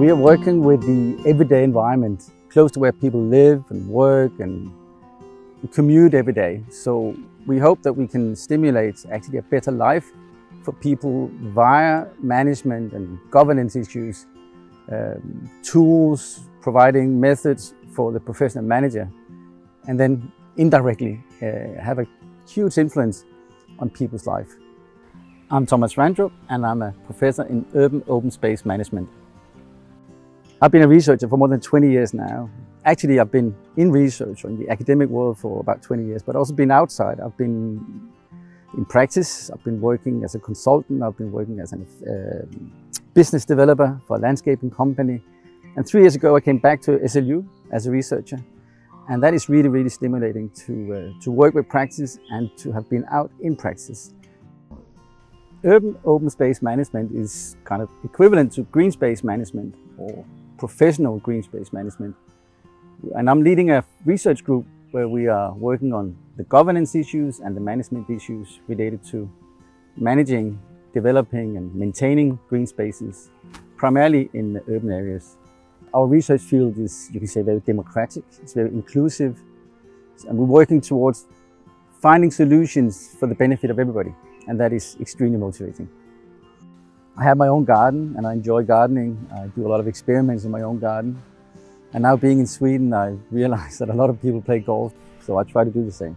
We are working with the everyday environment, close to where people live and work and commute every day. So we hope that we can stimulate actually a better life for people via management and governance issues, tools, providing methods for the professional manager, and then indirectly have a huge influence on people's life. I'm Thomas Randrup and I'm a professor in urban open space management. I've been a researcher for more than 20 years now. Actually, I've been in research or in the academic world for about 20 years, but also been outside. I've been in practice, I've been working as a consultant, I've been working as a business developer for a landscaping company. And 3 years ago, I came back to SLU as a researcher. And that is really, really stimulating to work with practice and to have been out in practice. Urban open space management is kind of equivalent to green space management or professional green space management. And I'm leading a research group where we are working on the governance issues and the management issues related to managing, developing and maintaining green spaces, primarily in the urban areas. Our research field is, you can say, very democratic, it's very inclusive, and we're working towards finding solutions for the benefit of everybody, and that is extremely motivating. I have my own garden and I enjoy gardening. I do a lot of experiments in my own garden. And now being in Sweden, I realize that a lot of people play golf, so I try to do the same.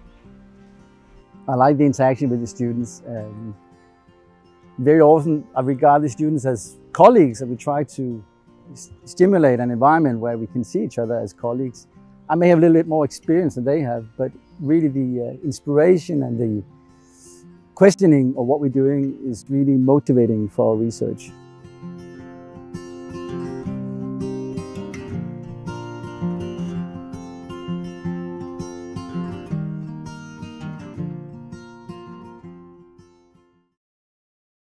I like the interaction with the students. Very often I regard the students as colleagues, and we try to stimulate an environment where we can see each other as colleagues. I may have a little bit more experience than they have, but really the inspiration and the questioning of what we're doing is really motivating for our research.